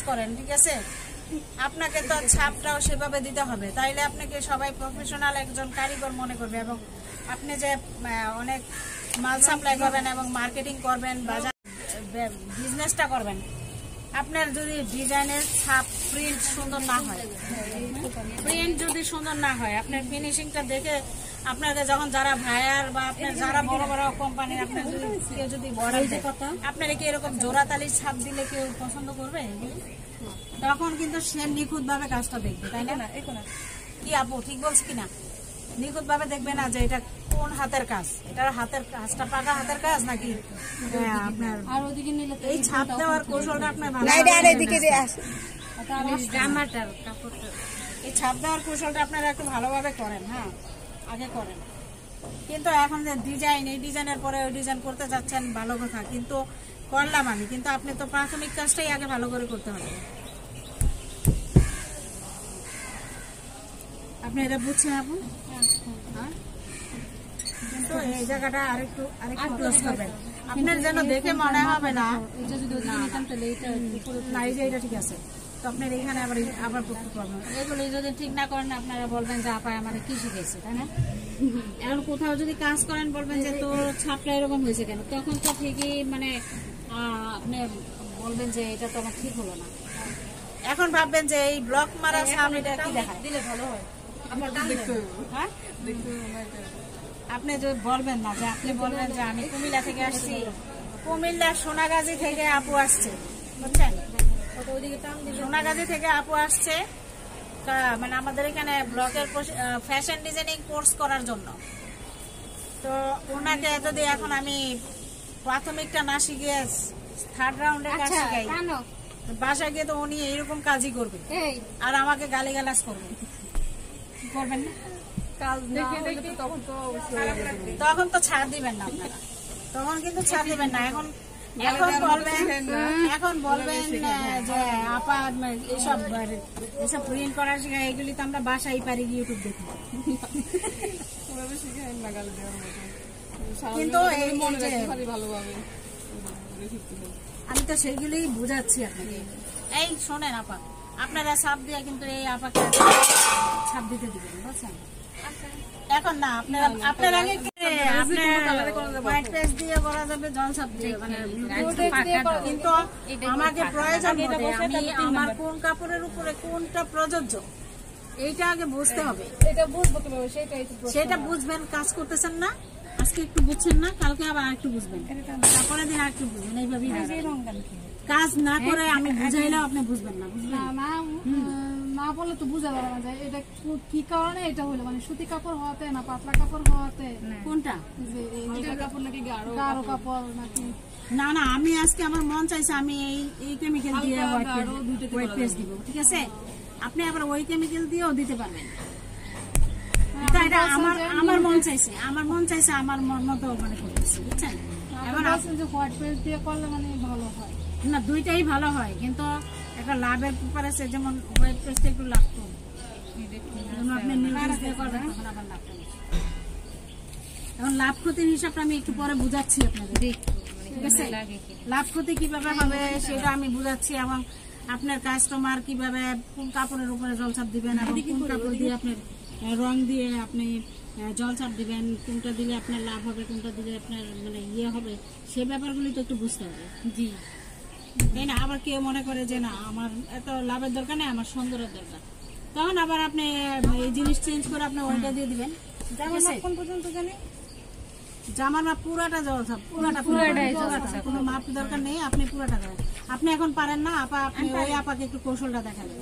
করেন, ঠিক আছে, আপনাকে তো ছাপটাও সেভাবে দিতে হবে, তাইলে আপনাকে সবাই প্রফেশনাল একজন কারিগর মনে করবে। এবং আপনি যে অনেক মাল সাপ্লাই করবেন এবং মার্কেটিং করবেন, বাজার বিজনেসটা করবেন, আপনার যদি ডিজাইনের ছাপ প্রিন্ট সুন্দর না হয়, প্রিন্ট যদি সুন্দর না হয়, আপনার ফিনিশিংটা দেখে আপনাকে যখন যারা ভাইয়ার বা আপনার যারা বড় বড় কোম্পানি আপনার যদি কেউ যদি আপনার কি এরকম জোড়াতালির ছাপ দিলে কেউ পছন্দ করবে? তখন কিন্তু সে নিখুঁত ভাবে কাজটা দেখবে, তাই না? কি আপু ঠিক বলছি কিনা? নিখুঁত ভাবে দেখবে না যে এটা কোন হাতের কাজ, এটার হাতের কাজটা পাকা হাতের কাজ নাকি আপনার এই ছাপ দেওয়ার কৌশলটা আপনার ভালো, এই ছাপ দেওয়ার কৌশলটা আপনারা একটু ভালোভাবে করেন, হ্যাঁ আগে করেন। কিন্তু এখন যে ডিজাইন, এই ডিজাইনের পরে ওই ডিজাইন করতে যাচ্ছেন ভালো কথা, কিন্তু করলাম আমি, কিন্তু আপনি তো প্রাথমিক কাজটাই আগে ভালো করে করতে হবে। আপনি এটা বুঝছেন আপু? হ্যাঁ, কিন্তু এই জায়গাটা আরেকটু ক্লোজ করবেন, আপনার যেন দেখে মনে হবে না এটা ঠিক আছে। তো আপনার এখানে আবার প্রবলেম, এগুলো যদি ঠিক না করেন আপনারা বলবেন যে আপা আমার কি শিখেছে, তাই না? এখন কোথাও যদি কাজ করেন বলবেন যে তোর ছাপটা এরকম হয়েছে কেন, তখন তো ঠিকই মানে আপনি বলবেন যে এটা তো আমার ঠিক হলো না। এখন ভাববেন যে এই ব্লক মারা ছাপ এটা কি দেখায়, দিলে ভালো হয়। হ্যাঁ, আপনি যদি বলবেন না যে, আপনি বলবেন যে আমি কুমিল্লা থেকে আসছি, কুমিল্লা সোনাগাজী থেকে আপু আসছে, বুঝছেন? সোনাগাজী থেকে আপু আসছে মানে আমাদের এখানে ব্লকের ফ্যাশন ডিজাইনিং কোর্স করার জন্য। তো ওনাকে যদি এখন আমি প্রাথমিকটা না শিখিয়ে থার্ড রাউন্ডে কাজ শিখাই, বাসায় গিয়ে তো উনি এইরকম কাজই করবে আর আমাকে গালিগালাজ করবে, করবেন না? তখন তো ছাড় দিবেন না আপনারা, তখন কিন্তু ছাড় দিবেন না। এখন বলবেন যে আপা এসব প্রিন্ট করার শিখা, এগুলি তো আমরা বাসায় পারি ইউটিউব দেখি, কিন্তু আমি তো সেগুলি বুঝাচ্ছি আপনাকে। এই শোনেন আপা, আপনারা ছাপ দিয়ে কিন্তু এই আপাকে ছাপ দিতে দিবেন, বুঝছেন? এখন না, আপনার আগে হোয়াইট পেজ দিয়ে করা যাবে, জল ছাপ দিয়ে, কিন্তু আমাকে প্রয়োজন আমি আমার কোন কাপড়ের উপরে কোনটা প্রযোজ্য এইটা আগে বুঝতে হবে। সেটা বুঝবেন, কাজ করতেছেন না, আজকে একটু বুঝছেন না, কালকে আবার একটু বুঝবেন, তারপরে দিন আর একটু বুঝবেন, এইভাবেই কাজ না করে আমি বুঝাইলেও আপনি বুঝবেন না, বুঝলেন না বলে তো বুঝা যাবে না এটা কি কারণে এটা হলো, মানে সুতি কাপড় হওয়াতে না পাতলা কাপড় হওয়াতে, কোনটা কাপড় নাকি গাঢ় কাপড় নাকি? না না, আমি আজকে আমার মন চাইছে আমি এই কেমিক্যাল দিয়ে হোয়াইট পেজ দিব, ঠিক আছে? আপনি আবার ওই কেমিক্যাল দিয়েও দিতে পারবেন, এটা আমার মন চাইছে, আমার মন মতো মানে করতেছি, বুঝছেন? এখন যে হোয়াইট পেজ দিয়ে করলে মানে ভালো হয় না, দুইটাই ভালো হয়, কিন্তু একটা লাভের ব্যাপার আছে, যেমন হোয়াইট পেজটা একটু লাগতো, আপনি নীল পেজ দিয়ে করবেন তখন আবার লাগতো। এখন লাভ ক্ষতির হিসাবটা আমি একটু পরে বুঝাচ্ছি আপনাদের, ঠিক আছে? লাভ ক্ষতি কিভাবে হবে সেটা আমি বুঝাচ্ছি, এবং আপনার কাস্টমার কিভাবে কোন কাপড়ের উপরে জলছাপ দিবেন এবং কোন কাপড় দিয়ে আপনার রং দিয়ে আপনি জলছাপ দিবেন, কোনটা দিলে আপনার লাভ হবে, কোনটা দিলে আপনার মানে হবে, সে ব্যাপারগুলি তো একটু বুঝতে হবে, জি তাই না? আবার কেউ মনে করে যে না আমার এত লাভের দরকার নেই, আমার সুন্দরের দরকার, তখন আবার আপনি এই জিনিস চেঞ্জ করে আপনি ওইটা দিয়ে দিবেন। কোন পর্যন্ত জানি জামার মাপ পুরাটা জলছাপ, পুরাটা কোনো মাপ দরকার নেই, আপনি পুরাটা দেবেন। আপনি এখন পারেন না আপা, আপনি ওই আপাকে একটু কৌশলটা দেখাবেন।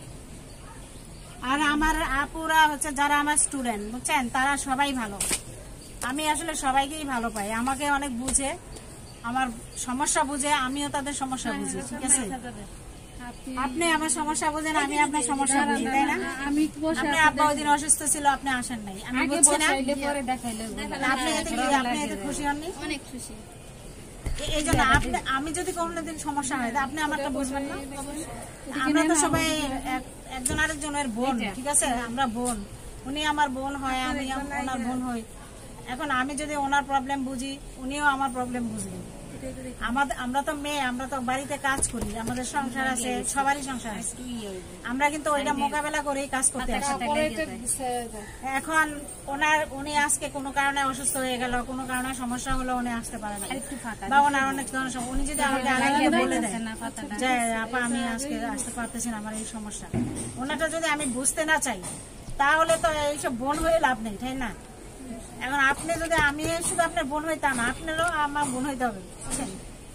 আর আমার আপুরা হচ্ছে যারা আমার স্টুডেন্ট, বুঝছেন, তারা সবাই ভালো, আমি আসলে সবাইকেই ভালো পাই, আমাকে অনেক বুঝে, আমার সমস্যা বুঝে, আমিও তাদের সমস্যা বুঝি, ঠিক আছে? আপনি আমার সমস্যা বুঝেন, আমি আপনার সমস্যা বুঝি, তাই না? আপনি আব্বা ওই দিন অসুস্থ ছিল, আপনি আসেন নাই, আমি বুঝছি না, আপনি এতে খুশি হননি? অনেক খুশি। এই জন্য আমি যদি কোনো দিন সমস্যা হয় আপনি আমারটা বুঝবেন না? আমরা তো সবাই একজন আরেকজনের বোন, ঠিক আছে? আমরা বোন, উনি আমার বোন হয়, আমি ওনার বোন হই। এখন আমি যদি ওনার প্রবলেম বুঝি, উনিও আমার প্রবলেম বুঝবেন, আমরা তো মেয়ে, আমরা তো বাড়িতে কাজ করি, আমাদের সংসার আছে, সবারই সংসার আছে, আমরা কিন্তু ওইটা মোকাবেলা করেই কাজ করতে আসি। এখন উনি আজকে কোনো কারণে অসুস্থ হয়ে গেল, কোনো কারণে সমস্যা হলো, উনি আসতে পারে না, বা ওনার অনেক ধরনের সমস্যা, উনি যদি আমাকে আগে বলে দেন যে আপা আমি আজকে আসতে পারতেছি না, আমার এই সমস্যা, ওনাটা যদি আমি বুঝতে না চাই তাহলে তো এইসব বোন হয়ে লাভ নেই, তাই না? এখন আপনি যদি, আমি শুধু আপনার বোন হইতাম, আপনারও আমার বোন হইতে হবে, বুঝছেন?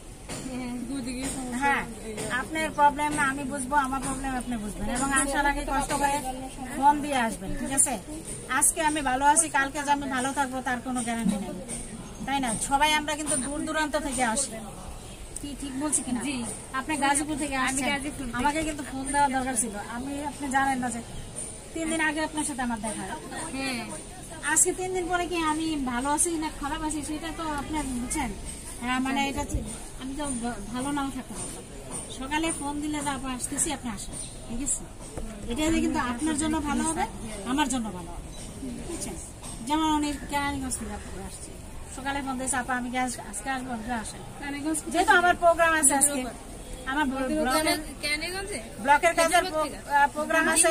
হ্যাঁ, আপনার প্রবলেম আমি বুঝবো, আমার প্রবলেম আপনি বুঝবেন, এবং আসার আগে কষ্ট করে ফোন দিয়ে আসবেন, ঠিক আছে? আজকে আমি ভালো আছি, কালকে যে আমি ভালো থাকবো তার কোনো গ্যারান্টি নেই, তাই না? সবাই আমরা কিন্তু দূর দূরান্ত থেকে আসি, কি ঠিক বলছি কিনা? আপনি গাজীপুর থেকে আসছেন, আমাকে কিন্তু ফোন দেওয়া দরকার ছিল। আপনি জানেন না যে 3 দিন আগে আপনার সাথে আমার দেখা, হ্যাঁ, আজকে 3 দিন পরে কি আমি ভালো আছি না খারাপ আছি সেটা তো আপনার বুঝছেন। হ্যাঁ, মানে এটা আমি তো ভালো নাও থাকতে পারতাম, সকালে ফোন দিলে তো আপনি আসতেছি, আপনি আসেন, ঠিক আছে? এটা কিন্তু আপনার জন্য ভালো হবে, আমার জন্য ভালো হবে, বুঝছেন? যেমন অনেক কেরানীগঞ্জ থেকে আপনার আসছে, সকালে ফোন দিয়েছে আপা আমি আজকে আসবো, আসেন, যেহেতু আমার প্রোগ্রাম আছে আজকে, আমার ব্লকের কাজের প্রোগ্রাম আছে,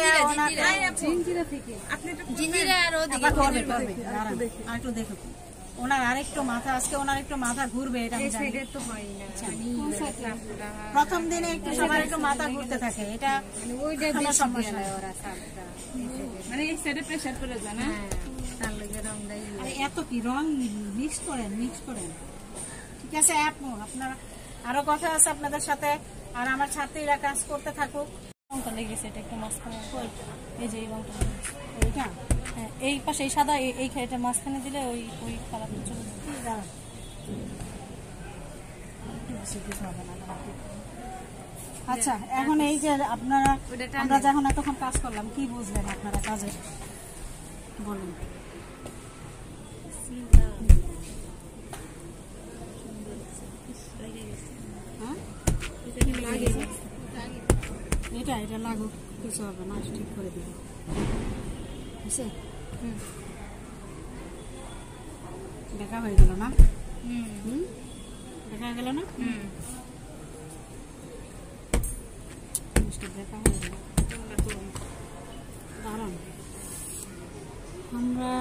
আরেকটু দেখো ওনার আরেকটু মাথা, আজকে ওনার একটু মাথা ঘুরবে, এটা প্রথম দিনে একটু সবার একটু মাথা ঘুরতে থাকে, এটা সমস্যা, মানে প্রেশার পড়ে যায় না, এত কি রং মিক্স করেন, ঠিক আছে? আপনারা আরো কথা আছে আপনাদের সাথে, আর আমার ছাত্রীরা কাজ করতে থাকুক। লেগেছে এটা একটু মাঝখানে, এই যে এই রংটা, এইটা এই পাশে এই সাদা, এই এটা মাঝখানে দিলে ওই কালারটা চলে যাবে। আচ্ছা, এখন এই যে আপনারা, আমরা যখন এতক্ষণ কাজ করলাম, কি বুঝলেন আপনারা কাজে বলুন? এটা লাগুক, কিছু হবে না, ঠিক করে দিব, দেখা হয়ে গেল না? দেখা গেল না? দেখা হয়ে গেল। দাঁড়ান, আমরা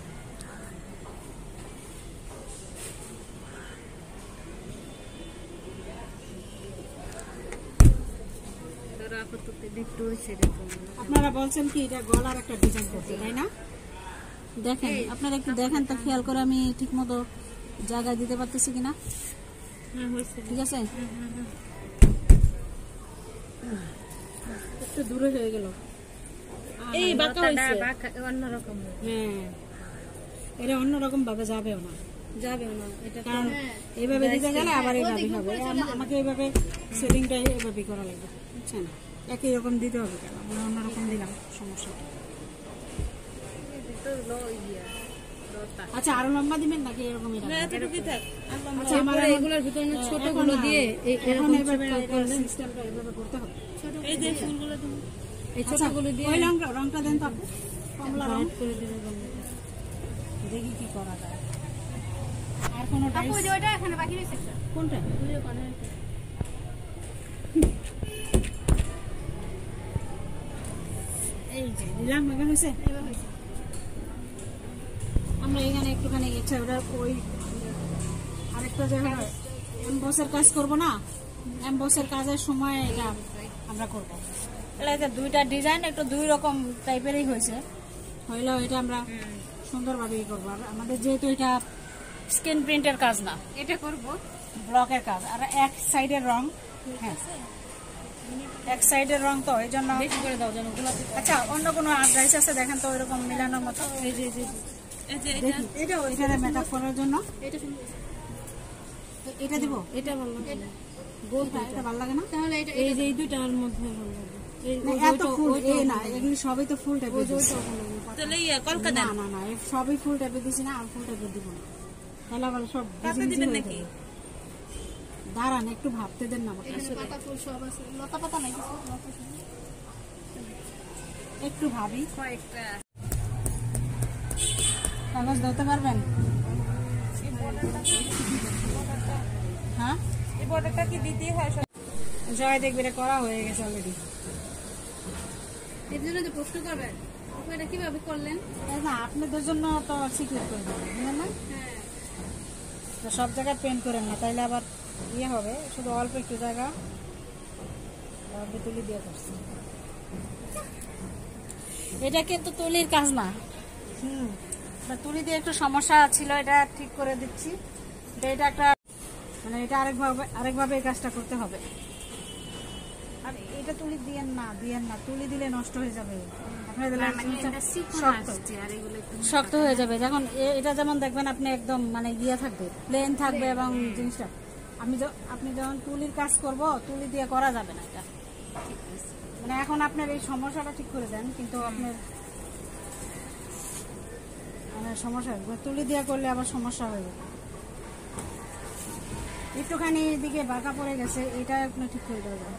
আপনারা বলছেন কি এটা গলার একটা ডিজাইন করতে, তাই না? দেখেন, আপনারা একটু দেখেন তো, খেয়াল করে আমি ঠিক মতো জায়গায় দিতে পারতেছি কিনা, ঠিক আছে? একটু দূরে হয়ে গেল, এই বাঁকা হয়েছে, অন্যরকম, হ্যাঁ, এটা অন্যরকম ভাবে যাবেও না, এটা কারণ এইভাবে দিতে গেলে আবার এইভাবে হবে, আমাকে এইভাবে সেটিংটা এইভাবে করা লাগবে, বুঝছেন? একই রকম দিতে হবে, কেন আমরা অন্যরকম দিলাম, সমস্যা। আচ্ছা, আরো লম্বা দিবেন নাকি এরকম? আচ্ছা, আমার এগুলোর ভিতরে ছোটগুলো দিয়ে এখন এইভাবে সিস্টেমটা এইভাবে করতে হবে, এই যে ফুলগুলো দিন, এই ছোটগুলো দিয়ে ওই রংটা দেন তো, কমলা রং করে দিবেন, দেখি কি করা যায়। আর কোন টাইপ ওইটা এখানে বাকি রয়েছে, কোনটা? এই যে দিলাম, এবার হয়েছে। আমরা এখানে একটুখানি ইচ্ছা, ওটা ওই আরেকটা জায়গায় এমবসের কাজ করবো না, এমবসের কাজের সময় এটা আমরা করবো। এটা দুইটা ডিজাইন একটু দুই রকম টাইপেরই হয়েছে, হইলেও এটা আমরা সুন্দরভাবে করবো। আর আমাদের যেহেতু এটা স্ক্রিন প্রিন্টের কাজ না, এটা করবো ব্লকের কাজ, আর এক সাইডের রং, হ্যাঁ এক সাইডের রং, তো এই জন্য বেশি করে দাও যেন। আচ্ছা, অন্য কোনো ড্রেস আছে দেখেন তো ওইরকম মিলানোর মতো? এই যে এটা ওইখানে মেকআপ করার জন্য এটা দিব, এটা ভালো লাগে, গোলটা এটা ভালো লাগে না? তাহলে এই যে এই দুইটার মধ্যে ভালো লাগে। এত ফুল না, এগুলি সবই তো ফুল টাইপের, তাহলে কলকাতা না না সবই ফুল টাইপের দিছি না, আর ফুল টাইপের দিব না, তাহলে আবার সব দিবেন নাকি? দাঁড়ান একটু ভাবতে দেন না, একটু ভাবি। কয়েকটা কাগজ ধরতে পারবেন? হ্যাঁ এই বর্ডারটা কি দিতে হয়? জয় দেখবি এটা করা হয়ে গেছে অলরেডি। এর জন্য তো প্রশ্ন করবেন এটা কিভাবে করলেন? না আপনাদের জন্য তো সিকিউর করে দেবেন, বুঝলেন না? হ্যাঁ তো সব জায়গায় পেন্ট করেন না, তাইলে আবার ইয়ে হবে। শুধু অল্প একটু জায়গা অল্প তুলি দিয়ে করছি। এটা কিন্তু তুলির কাজ না। তুলি দিয়ে একটু সমস্যা ছিল, এটা ঠিক করে দিচ্ছি। এটা একটা মানে এটা আরেকভাবে এই কাজটা করতে হবে। আর এটা তুলি দিয়েন না, তুলি দিলে নষ্ট হয়ে যাবে। শক্ত হয়ে যাবে। যখন এটা যেমন দেখবেন আপনি একদম মানে ইয়ে থাকবে, প্লেন থাকবে এবং জিনিসটা আপনি যখন তুলির কাজ করব, তুলি দিয়ে করা যাবে না এটা। মানে এখন আপনার এই সমস্যাটা ঠিক করে দেন, কিন্তু আপনার মানে সমস্যা তুলি দিয়ে করলে আবার সমস্যা হয়ে যাবে। একটুখানি এদিকে বাঁকা পড়ে গেছে, এটা আপনি ঠিক করে দেবেন।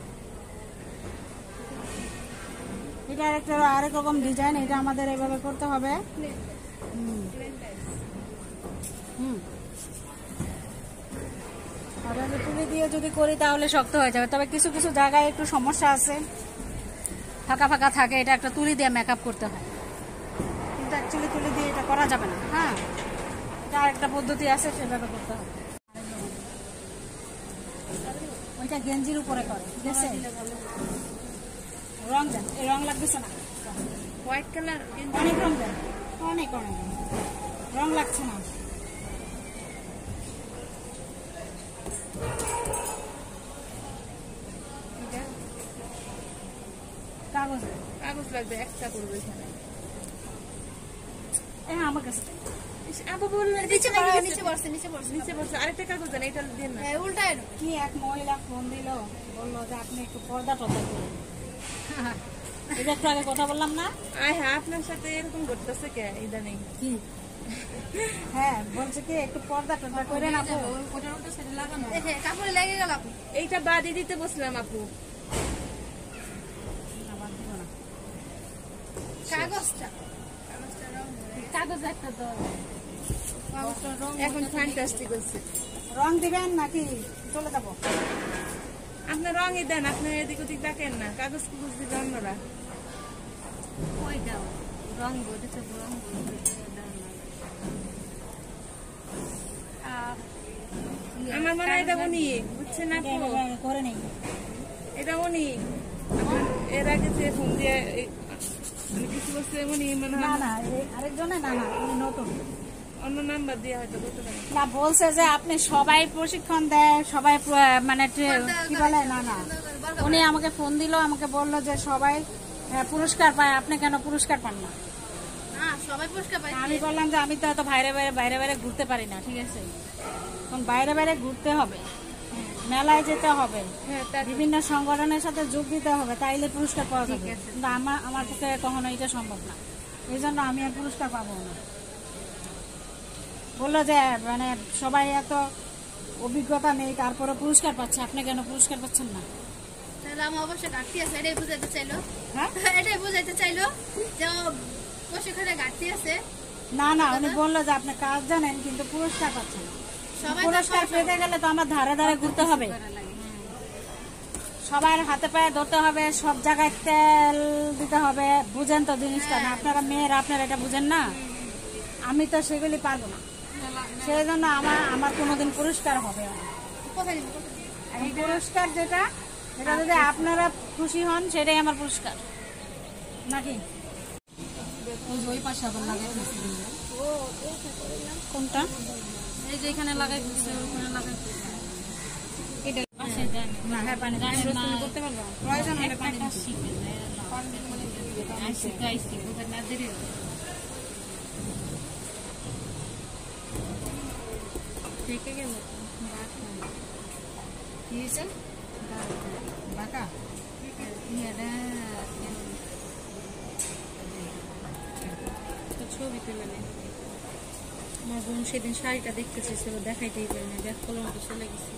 এটা আরেক রকম ডিজাইন, এটা আমাদের এভাবে করতে হবে। তুলি দিয়ে যদি করি তাহলে শক্ত হয়ে যাবে। তবে কিছু কিছু জায়গায় একটু সমস্যা আছে, ফাঁকা ফাঁকা থাকে, এটা একটা তুলি দিয়ে মেকআপ করতে হয়। কিন্তু অ্যাকচুয়ালি তুলি দিয়ে এটা করা যাবে না। হ্যাঁ, এটা আরেকটা পদ্ধতি আছে, সেভাবে করতে হবে। ওইটা গেঞ্জির উপরে করে, ঠিক আছে? রং দেন, এই রং লাগতেছে না, হোয়াইট কালার অনেক রং দেন, অনেক রং লাগছে না। কাগজ লাগবে, একটা করবো এখানে। আমার কাছে আপু বললেন নিচে পড়ছে আরেকটা কাগজ দেন, এটা দেন না। উল্টায় কি এক মহিলা ফোন দিল, বললো যে আপনি একটু পর্দা টর্দা করুন। এটা একটু আগে কথা বললাম না? হ্যাঁ, আপনার সাথে এরকম করতেছে কে ইদানিং? কি হ্যাঁ বলছে কি একটু পর্দা টর্দা করে না। ওটার উল্টো সাইডে লাগানো, কাপড়ে লেগে গেল। আপু এইটা বাদই দিতে বসলাম আপু। কাগজ একটা তো এখন ফ্যান্টাস্টিক হচ্ছে। রং দিবেন নাকি চলে যাবো? আপনার রঙই দেন, আপনার এদিক ওদিক দেখেন না, কাগজ কুগজ দিবে অন্যরা। ওই দাও রং বলতে রং আমার মনে হয় এটা উনি, বুঝছেন আপু? করে নেই, এটা উনি এর আগে যে ফোন দিয়ে কিছু বলছে উনি মনে হয়। না আরেকজনে না, উনি নতুন অন্য নাম্বার দিয়ে হয়তো বলতে পারেন। না, বলছে যে আপনি সবাই প্রশিক্ষণ দেয়, সবাই মানে কি বলে, না উনি আমাকে ফোন দিল, আমাকে বললো যে সবাই পুরস্কার পায়, আপনি কেন পুরস্কার পান না? সবাই পুরস্কার পায়। আমি বললাম যে আমি তো এত বাইরে ঘুরতে পারি না, ঠিক আছে? এখন বাইরে ঘুরতে হবে, মেলায় যেতে হবে, বিভিন্ন সংগঠনের সাথে যোগ দিতে হবে, তাইলে পুরস্কার পাওয়া যাবে। কিন্তু আমার পক্ষে কখনো এটা সম্ভব না, এই জন্য আমি আর পুরস্কার পাবো না। বললো যে মানে সবাই এত অভিজ্ঞতা নেই, তারপরে পুরস্কার পাচ্ছে, আপনি কেন পুরস্কার পাচ্ছেন না? তাহলে আমার অবশ্যই ঘাটতি আছে, এটাই বুঝাইতে চাইলো। হ্যাঁ, এটাই বুঝাইতে চাইলো যে প্রশিক্ষণে ঘাটতি আছে। না উনি বললো যে আপনি কাজ জানেন কিন্তু পুরস্কার পাচ্ছেন না। পুরস্কার পেতে গেলে তো আমার ধারে ঘুরতে হবে, সবার হাতে পায়ে ধরতে হবে, সব জায়গায় তেল দিতে হবে, বুঝেন তো জিনিসটা? না আপনারা মেয়েরা আপনারা এটা বুঝেন না, আমি তো সেগুলি পারবো না। সেই জন্য আমার কোনোদিন পুরস্কার হবে না। পুরস্কার যেটা যদি আপনারা খুশি হন, সেটাই আমার পুরস্কার, নাকি? ওই পাশে আবার লাগাই কোনটা? এই যে এখানে লাগাই দিচ্ছে, ওখানে লাগাই এটা না। হ্যাঁ, পানি করতে পারবো, প্রয়োজন হলে পানি থেকে গেল। কি হয়েছে? বাঁকা ছবি তুলে নেই। আমার বোন সেদিন শাড়িটা দেখতে চেয়েছিল, দেখাইতেই পারি না, দেখ কলম তো চলে গেছে।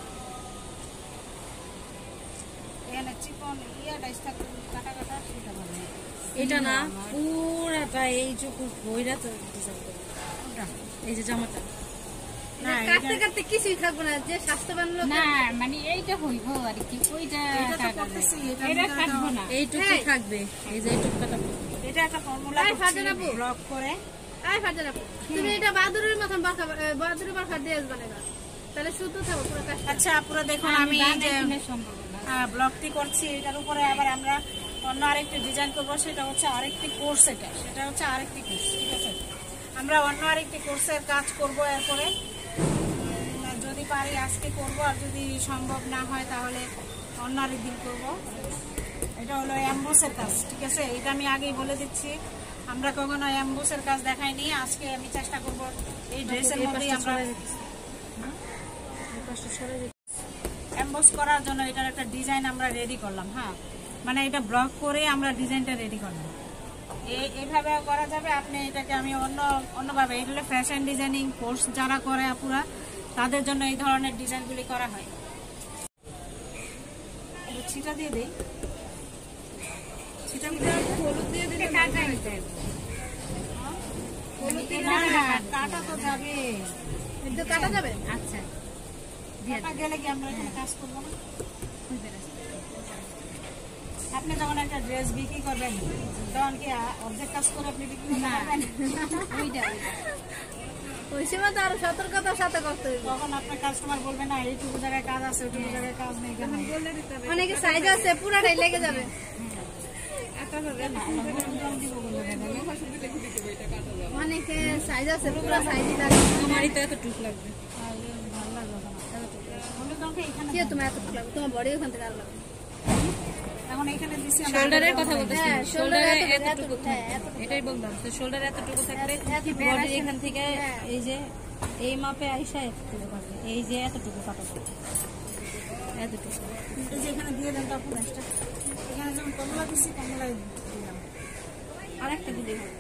এটা না পুরাটা এইটুকু বইরা তো এই যে জামাটা না কাটতে কাটতে কিছুই থাকবে না, যে স্বাস্থ্যবান লোক না মানে এইটা হইব আর কি, ওইটা করতেছি, এটা কাটবো না, এইটুকু থাকবে, এই যে এইটুকু কাটবো। এটা একটা ফর্মুলা ব্লক করে। আয় ফাজা রাখো, তুমি এটা বাদুরের মতন বাদুরের বারখা দিয়ে বানাবা, তাহলে শুদ্ধ থাকো পুরো কাজ। আচ্ছা পুরো দেখুন আমি এই যে ব্লকটি করছি, এটার উপরে আবার আমরা অন্য আরেকটি ডিজাইন করবো, সেটা হচ্ছে আরেকটি কোর্স, সেটা হচ্ছে আরেকটি কোর্স। ঠিক আছে, আমরা অন্য আরেকটি কোর্সের কাজ করবো এরপরে, যদি পারি আজকে করবো, আর যদি সম্ভব না হয় তাহলে অন্য আরেকদিন করবো। এটা হলো অ্যাম্বোসের কাজ। ঠিক আছে, এটা আমি আগেই বলে দিচ্ছি, আমরা কখনো অ্যাম্বোসের কাজ দেখাইনি। আজকে আমি চেষ্টা করবো এই ড্রেসের মধ্যেই আমরা এমবোস করার জন্য এটার একটা ডিজাইন আমরা রেডি করলাম। হ্যাঁ, মানে এটা ব্লক করে আমরা ডিজাইনটা রেডি করলাম। এইভাবে করা যাবে। আপনি এটাকে আমি অন্যভাবে, এটা হলো ফ্যাশন ডিজাইনিং কোর্স যারা করে আপুরা, তাদের জন্য এই ধরনের ডিজাইনগুলি করা হয়। ছিটা দিয়ে দিই, ছিটা হলুদ দিয়ে দিলে কাটা তো যাবে, কাটা যাবে। আচ্ছা, গেলে কি আমরা এখানে কাজ করবো না? আপনি যখন একটা ড্রেস বিক্রি করবেন তখন কি অর্ধেক কাজ করে আপনি বিক্রি করবেন? ওই সময় তো আরো সতর্কতার সাথে করতে হবে। তখন আপনার কাস্টমার বলবে না এইটুকু জায়গায় কাজ আছে, ওইটুকু জায়গায় কাজ নেই, অনেকে সাইজ আছে পুরাটাই লেগে যাবে। অনেকে সাইজ আছে পুরা সাইজই লাগবে, আমারই তো এতটুকু লাগবে। ভালো লাগলো না, কি তোমার এতটুকু লাগবে, তোমার বডি ওখান থেকে আর লাগবে। এখন এখানে দিছি শোল্ডারের কথা বলতেছি, হ্যাঁ, শোল্ডারে shoulder এতটুকু, হ্যাঁ, এটাই বললাম, তো শোল্ডারে এতটুকু থাকলে বডির এখান থেকে এই যে এই মাপে আইসা এতটুকু কাটবে, এই যে এতটুকু কাটবে, এতটুকু। এই যে এখানে দিয়ে দেন তারপর এক্সট্রা, এখানে যখন কমলা দিচ্ছি কমলায় দিলাম, আর একটা দিলে হবে।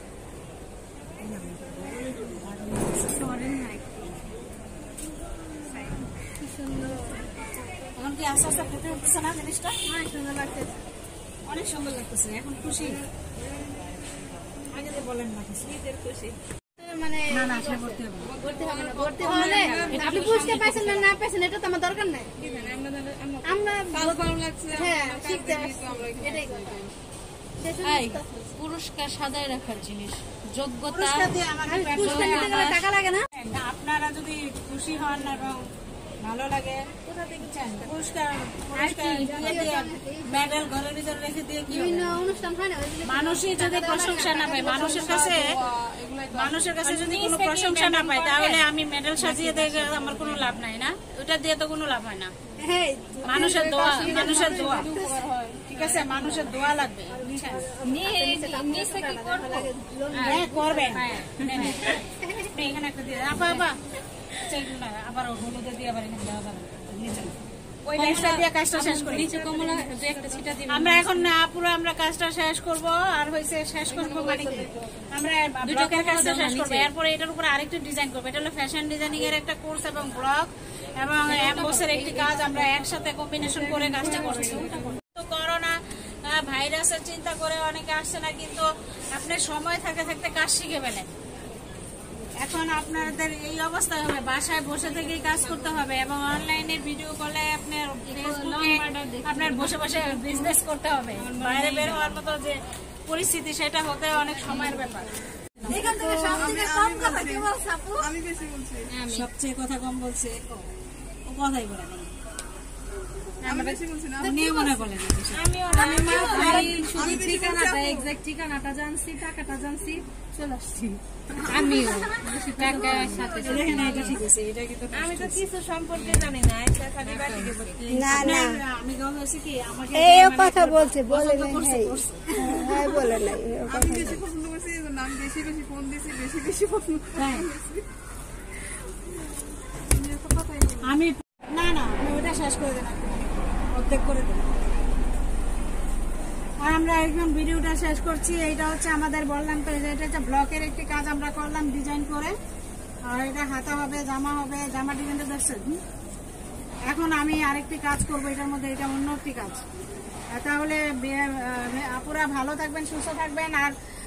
কি সুন্দর, এখন কি আস্তে আস্তে ফুটে উঠছে না জিনিসটা? অনেক সুন্দর লাগতেছে। অনেক সুন্দর লাগতেছে। এখন খুশি? আগে তো বলেন না কিছু। খুশি মানে না না, সে করতে হবে না। করতে হবে না, করতে হলে আপনি বুঝতে পারছেন না, না পাইছেন, এটা তো আমার দরকার নাই। আমরা ভালো লাগছে, হ্যাঁ শিখতে আসছি, এটাই কথা। পুরস্কার সাজায় রাখার জিনিস, যোগ্যতা। পুরস্কার দিয়ে আমাকে পুরস্কার নিতে গেলে টাকা লাগে না? আপনারা যদি খুশি হন এবং ভালো লাগে, পুরস্কার মেডেল ঘরের ভিতরে রেখে দিয়ে কি বিভিন্ন অনুষ্ঠান হয় না, ওইগুলো মানুষই যদি প্রশংসা না পায়, মানুষের কাছে যদি কোনো প্রশংসা না পায়, তাহলে আমি মেডেল সাজিয়ে দিয়ে আমার কোনো লাভ নাই না, ওটা দিয়ে তো কোনো লাভ হয় না। হ্যাঁ, মানুষের দোয়া, মানুষের দোয়া, ঠিক আছে, মানুষের দোয়া লাগবে। হ্যাঁ করবেন, এখানে একটা দিয়ে আপা আপা আবার হলুদে দিয়ে আবার এখানে দেওয়া যাবে নিচে। ওই লাইটটা দিয়ে কাজটা শেষ করি। আমরা এখন পুরো আমরা কাজটা শেষ করব, আর হয়েছে শেষ করবো মানে কি আমরা ব্লকের কাজটা শেষ করবো, এরপরে এটার উপরে আরেকটু ডিজাইন করবো। এটা হলো ফ্যাশন ডিজাইনিং এর একটা কোর্স এবং ব্লক এবং এমবোসের একটি কাজ আমরা একসাথে কম্বিনেশন করে কাজটা করছি। তো করোনা ভাইরাসের চিন্তা করে অনেকে আসছে না, কিন্তু আপনি সময় থাকতে থাকতে কাজ শিখে ফেলেন। এখন আপনাদের এই অবস্থা হবে, বাসায় বসে থেকেই কাজ করতে হবে এবং অনলাইনে ভিডিও কলে আপনার ফেসবুকে আপনার বসে বসে বিজনেস করতে হবে। বাইরে বের হওয়ার মতো যে পরিস্থিতি, সেটা হতে অনেক সময়ের ব্যাপার। এখান থেকে সবথেকে কম কথা কি বলছ আপু? আমি বেশি বলছি, সবচেয়ে কথা কম বলছে, ও কথাই বলে না, আমি বেশি বলছি না, উনিও মনে বলেন। শুধু ঠিকানাটা, এক্সাক্ট ঠিকানাটা জানছি, টাকাটা জানছি, চলে আসছি। আমিও সাথে আমি তো কিছু সম্পর্কে জানি না, খালি বাড়িতে বলছি। না না আমি হয়েছে কি আমাকে এই কথা বলছে, বলে নাই, হ্যাঁ বলে নাই। আমি বেশি পছন্দ করছি, এই জন্য আমি বেশি বেশি ফোন দিছি, বেশি বেশি পছন্দ আমি না না, আমি ওটা শেষ করে দেন, অর্ধেক করে দেন। আর আমরা একদম ভিডিওটা শেষ করছি। এইটা হচ্ছে আমাদের বললাম তো, এটা হচ্ছে ব্লকের একটি কাজ আমরা করলাম ডিজাইন করে, আর এটা হাতা হবে, জামা হবে, জামা ডিজাইনটা দেখছেন। এখন আমি আরেকটি কাজ করব এটার মধ্যে, এটা অন্য একটি কাজ। তাহলে আপুরা ভালো থাকবেন, সুস্থ থাকবেন। আর